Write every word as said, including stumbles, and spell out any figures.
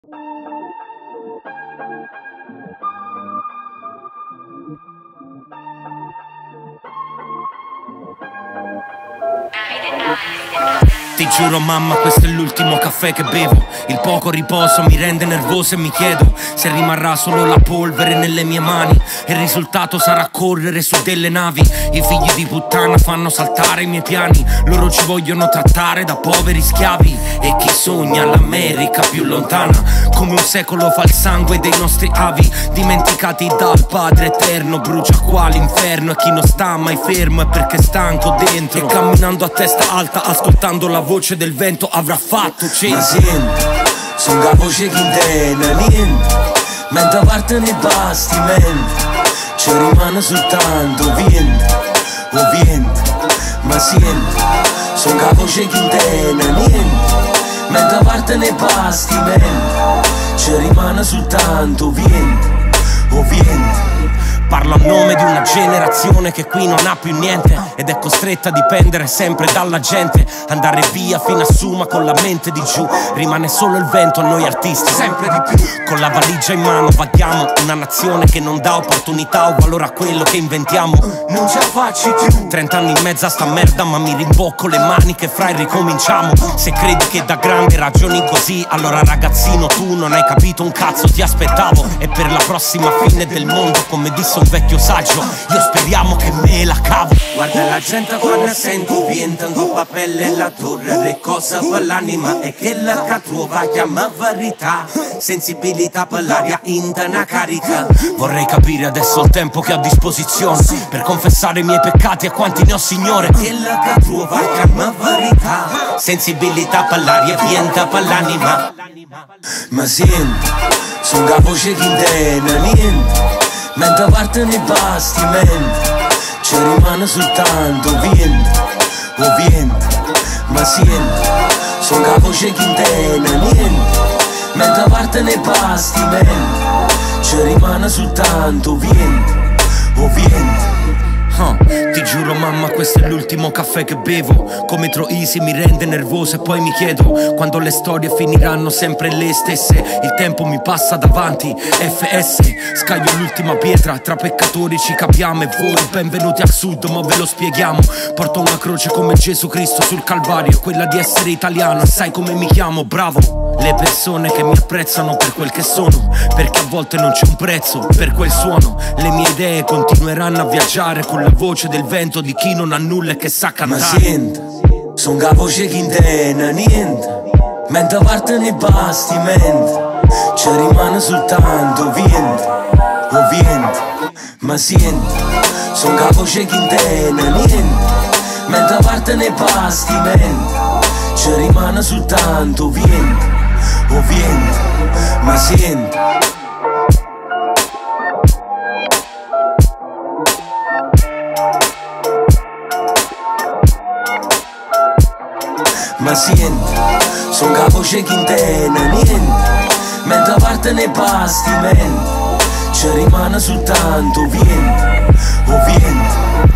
Ti giuro mamma, questo è l'ultimo caffè che bevo. Il poco riposo mi rende nervoso e mi chiedo se rimarrà solo la polvere nelle mie mani e il risultato sarà correre su delle navi. I figli di puttana fanno saltare i miei piani. Loro ci vogliono trattare da poveri schiavi. E chi sogna l'America più lontana, come un secolo fa il sangue dei nostri avi, dimenticati dal Padre Eterno. Brucia qua l'inferno e chi non sta mai fermo è perché è stanco dentro. E camminando a testa alta, ascoltando la voce del vento, avrà fatto cento. Ma senti, son la voce che intende niente, mentre parte nei bastimenti ci rimane soltanto vento, o vento. Ma senti, son la voce che intende niente, mentre parte nei bastimenti ci rimane soltanto vento, o vento. Parlo a nome di una generazione che qui non ha più niente ed è costretta a dipendere sempre dalla gente. Andare via fino a Suma con la mente di giù, rimane solo il vento a noi artisti, sempre di più. Con la valigia in mano vaghiamo, una nazione che non dà opportunità o valore a quello che inventiamo. Non ce la faccio più. Trent'anni in mezzo a sta merda, ma mi rimbocco le maniche fra e ricominciamo. Se credi che da grande ragioni così, allora ragazzino tu non hai capito un cazzo, ti aspettavo. E per la prossima fine del mondo, come disse un vecchio saggio, io speriamo che me la cavo. Guarda la gente quando sento viento in coppa pelle la torre, le cose per l'anima e che la che trova chiama verità, sensibilità per l'aria interna carica. Vorrei capire adesso il tempo che ho a disposizione per confessare i miei peccati a quanti ne ho, Signore. Che la che trova chiama verità, sensibilità per l'aria e viento per l'anima. Ma senti, son la voce che intende niente, mentre parte nei bastimenti ci rimane soltanto vento, o vento. Ma senti, son la voce che intende niente, mentre parte nei bastimenti ci rimane soltanto vento, o vento. Uh, ti giuro mamma, questo è l'ultimo caffè che bevo. Come Troisi mi rende nervoso e poi mi chiedo quando le storie finiranno sempre le stesse. Il tempo mi passa davanti, F S scaglio l'ultima pietra, tra peccatori ci capiamo. E voi benvenuti al sud, ma ve lo spieghiamo. Porto una croce come Gesù Cristo sul Calvario, quella di essere italiano, sai come mi chiamo, bravo. Le persone che mi apprezzano per quel che sono, perché a volte non c'è un prezzo per quel suono. Le mie idee continueranno a viaggiare con la voce del vento di chi non ha nulla e che sa cantare. Ma senti, son la voce che intende niente, mentre parte nei bastimenti ci rimane soltanto vento, o vento. Ma senti, son la voce che intende niente, mentre parte nei bastimenti ci rimane soltanto vento, o vento. Ma senti, ma senti, son la voce che intende niente, mentre parte nei bastimenti ci rimane soltanto vento, o vento.